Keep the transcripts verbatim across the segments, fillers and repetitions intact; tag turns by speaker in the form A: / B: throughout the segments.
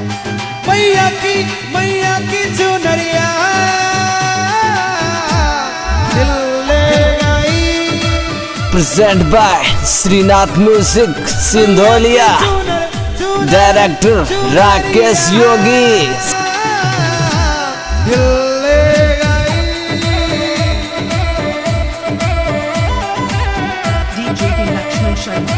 A: मैया की मैया की चुनरिया दिल ले गई।
B: Present by Shrinath music Sindholiya, director Rakesh Yogi.
A: दिल ले गई।
C: डीजे की Lakshman Sharma.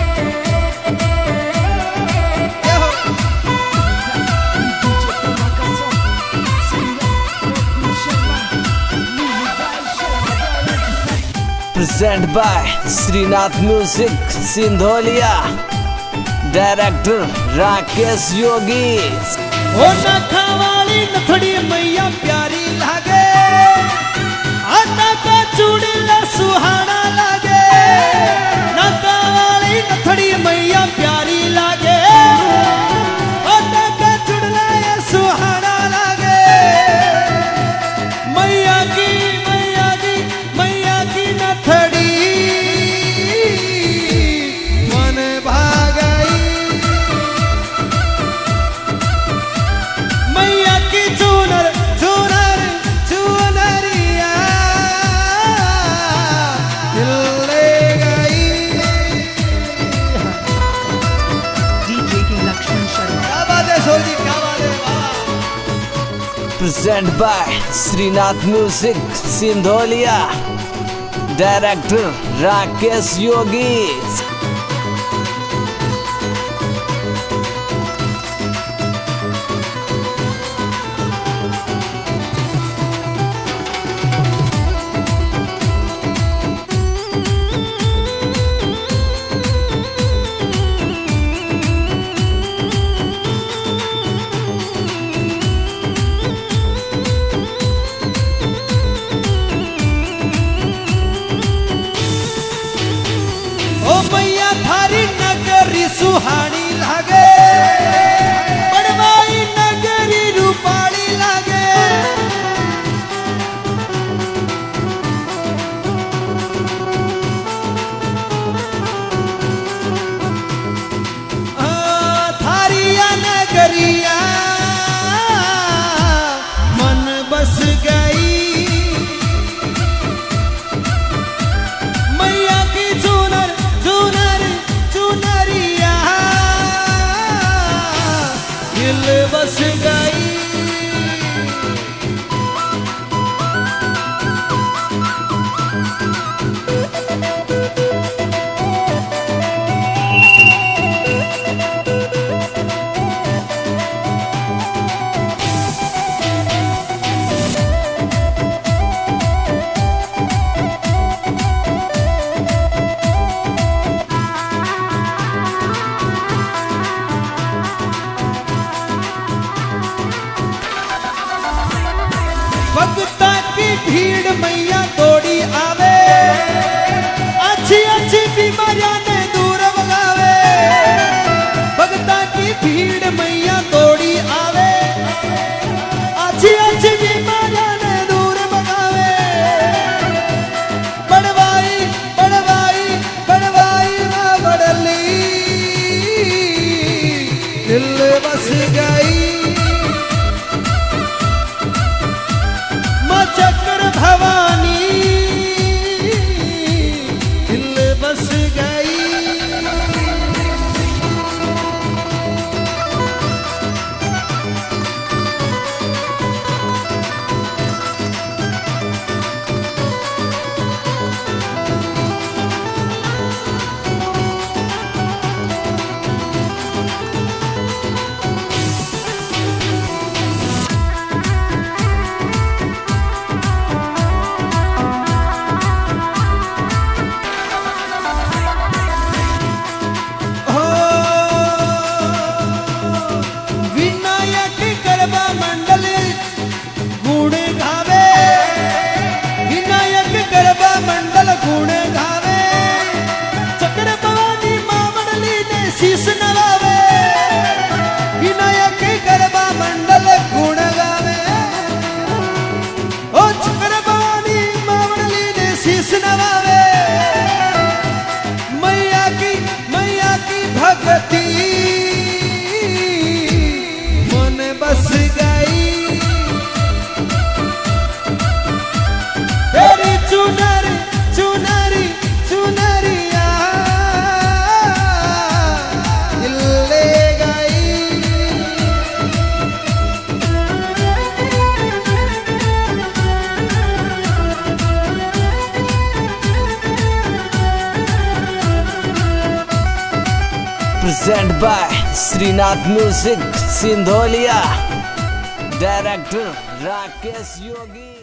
B: Present by Shrinath music Sindholiya, director Rakesh Yogi.
A: ओ नखा वाली नथड़ी मैया प्यारी लागे, आटा का चूड़ीला सुहाना लागे। नखा वाली नथड़ी मैया प्यारी लागे, आटा का चूड़ीला ये सुहाना लागे। मैया की मैया की मैया की नथड़ी मन भागई। मैया की चुनर चुनर चुनरिया दिल ले गई।
C: डीजे की लक्ष्मण शर्मा।
A: क्या बात है सोजी, क्या बात है वाह।
B: Present by Shrinath music Sindholiya, director Rakesh Yogi.
A: ओ मैया थारी नगरी सुहानी लागे, बड़वाई नगरी रूपाली लागे। आ, थारिया नगरिया मन बस गई। मैया की चुनर चुनर चुनरिया दिल बस गई। भक्ता की भीड़ मैया दौड़ी आवे, अच्छी अच्छी बीमारियां ने दूर भगावे। भक्ता की भीड़ मैया दौड़ी आवे, अच्छी अच्छी बीमारियां ने दूर भगावे। बड़वाई बड़वाई बड़वाई ना बड़ली दिल बस गई। चक्र Bhavani
B: present by Shrinath music Sindholiya, director Rakesh Yogi.